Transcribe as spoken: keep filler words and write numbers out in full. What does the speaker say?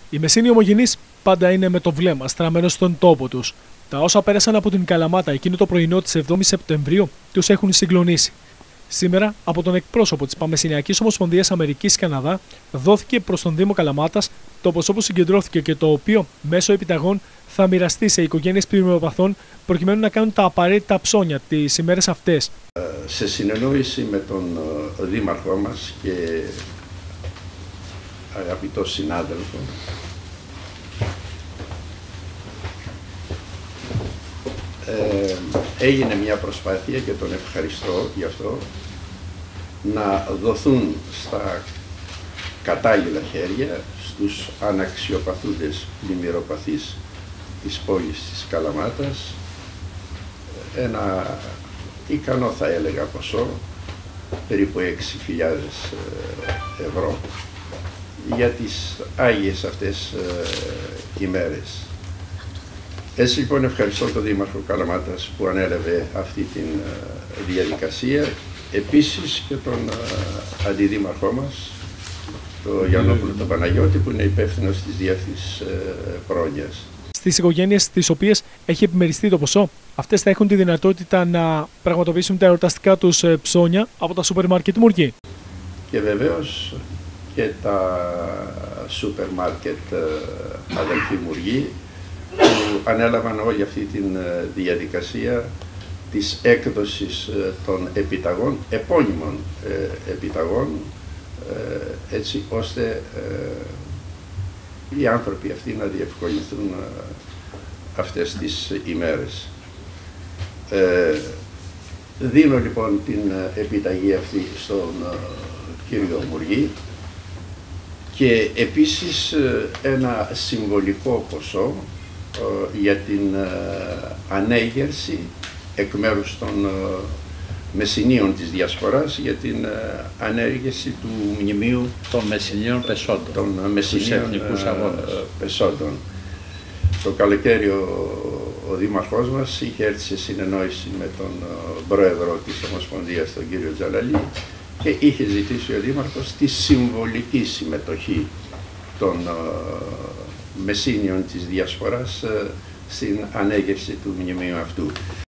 Οι Μεσσήνοι ομογενείς πάντα είναι με το βλέμμα στραμμένο στον τόπο τους. Τα όσα πέρασαν από την Καλαμάτα εκείνο το πρωινό της εβδόμης Σεπτεμβρίου τους έχουν συγκλονίσει. Σήμερα, από τον εκπρόσωπο της Παμεσσηνιακής Ομοσπονδίας Αμερικής-Καναδά, δόθηκε προς τον Δήμο Καλαμάτας το ποσό που συγκεντρώθηκε και το οποίο μέσω επιταγών θα μοιραστεί σε οικογένειες πλημμυροπαθών προκειμένου να κάνουν τα απαραίτητα ψώνια τις ημέρες αυτές. Σε συνεννόηση με τον Δήμαρχό μας και αγαπητό συνάδελφο, ε, έγινε μια προσπάθεια και τον ευχαριστώ γι' αυτό, να δοθούν στα κατάλληλα χέρια στους αναξιοπαθούντες πλημμυροπαθείς της πόλης της Καλαμάτας ένα ικανό, θα έλεγα, ποσό, περίπου έξι χιλιάδες ευρώ, για τις άγιες αυτές ε, ημέρες. Έτσι λοιπόν ευχαριστώ τον Δήμαρχο Καλαμάτας που ανέλαβε αυτή τη ε, διαδικασία, επίσης και τον ε, Αντιδήμαρχό μας, τον Γιαννόπουλο τον Παναγιώτη, που είναι υπεύθυνος της διεύθυνσης ε, πρόνοιας. Στις οικογένειες στις οποίες έχει επιμεριστεί το ποσό, αυτές θα έχουν τη δυνατότητα να πραγματοποιήσουν τα εορταστικά τους ψώνια από τα σούπερ μάρκετ Μουργή. Και βεβαίως και τα σούπερ μάρκετ αδελφοί Μουργή, που ανέλαβαν όλη αυτή τη διαδικασία της έκδοσης των επιταγών, επώνυμων επιταγών, έτσι ώστε οι άνθρωποι αυτοί να διευκολυνθούν αυτές τις ημέρες. Ε, δίνω λοιπόν την επιταγή αυτή στον κύριο Μουργή και επίσης ένα συμβολικό ποσό ε, για την ε, ανέγερση εκ μέρους των ε, Μεσσηνίων της Διασποράς για την ε, ανέγερση του μνημείου των Μεσσηνίων Πεσόντων, των Μεσσηνίων ε, Πεσόντων. Το καλοκαίρι ο, ο Δήμαρχός μας είχε έρθει σε συνεννόηση με τον uh, πρόεδρο της Ομοσπονδίας, τον κύριο Τζαλαλή, και είχε ζητήσει ο Δήμαρχος τη συμβολική συμμετοχή των uh, Μεσσήνιων της Διασποράς uh, στην ανέγερση του μνημείου αυτού.